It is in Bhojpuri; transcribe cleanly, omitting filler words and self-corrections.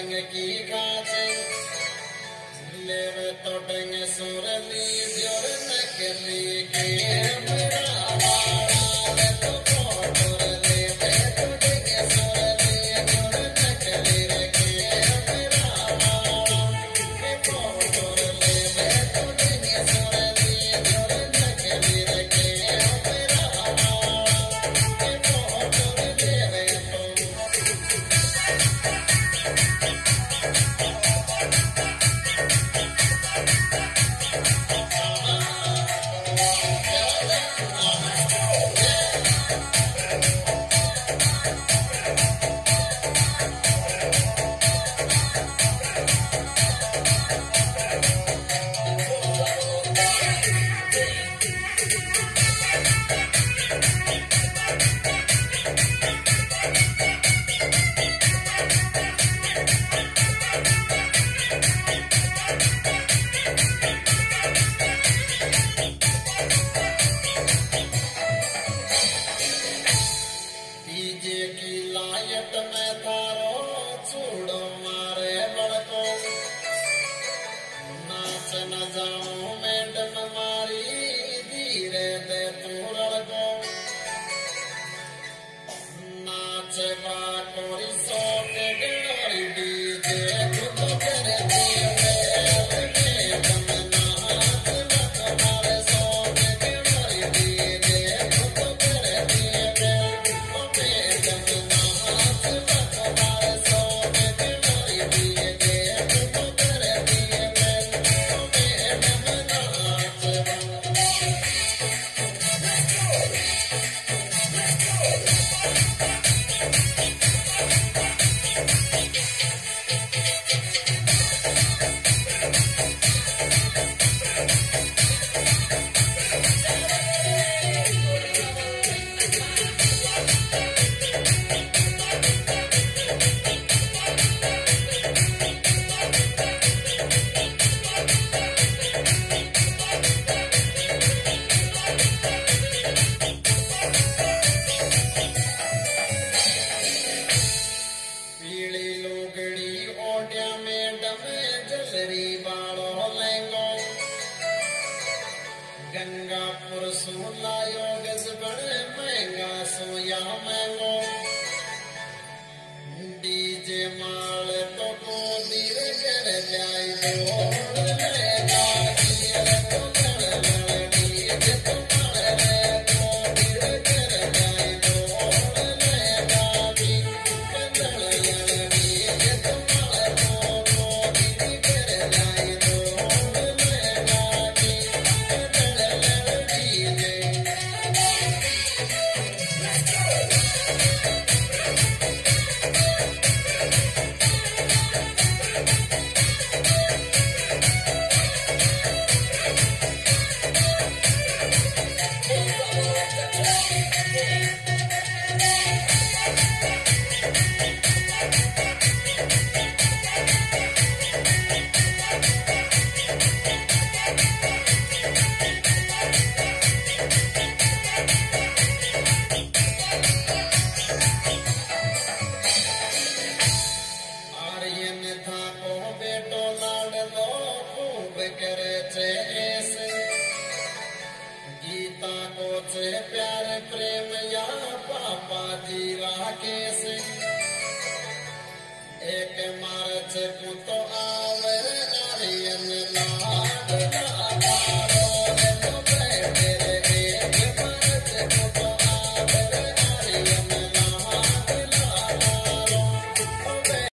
की गाचे लेवे तो डंग सुरली जोर नकली के मेरा वाला तो फोटो लेवे तो डंग सुरली जोर नकली के मेरा वाला के फोटो लेवे तो डंग सुरली जोर नकली के मेरा वाला के फोटो लेवे तो डीजे की लायट में थारो छूड़ो मारे बड़को नाच न जाऊं मैडम मारी धीरे दे तू लड़को नाच बा कोरी सो के गणोरी डीजे खुद कर दिए मैडम नाच मत मारे सो के गणोरी डीजे खुद कर दिए पीली लोगड़ी ओढ़िया मैडम जसरी बालो लेंगो गंगापुर सुलायो गजबड़ महंगा सोया महंगो डीजे माल तो को धीर कर जाए बोल लेगा धीर तो कर ले डीजे तो कर ले तो धीर कर जाए बोल लेगा डीजे तो कर धीर कर जाए बोल लेगा डीजे आर्यन था को बेटो लाड लो खूब करे छे ऐसे गीता को छे प्यार प्रेम या पापा जी राकेश एक मार छे पुतो आवे आर्यन ला